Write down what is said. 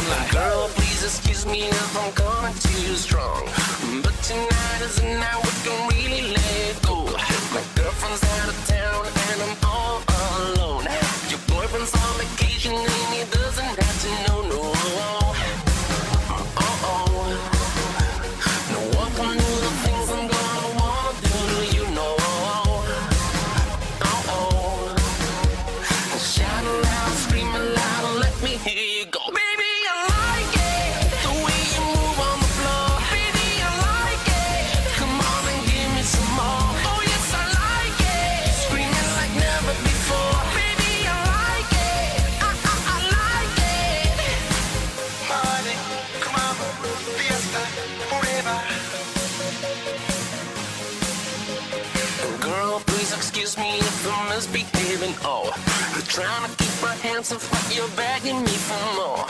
I'm like, girl, please excuse me if I'm coming too strong, but tonight is the night we can really let go. My girlfriend's out of town and I'm all alone. Your boyfriend's on vacation and he doesn't have to know, no. No one can do the things I'm gonna wanna do to you, no. Shout aloud, scream aloud, let me hear you go. Baby, I like it, the way you move on the floor. Baby, I like it, come on and give me some more. Oh yes, I like it, screaming like never before. Baby, I like it, I like it. party, come on, fiesta, forever. Girl, please excuse me if I'm misbehaving. Oh, I'm trying to keep my hands off, but you're begging me for more.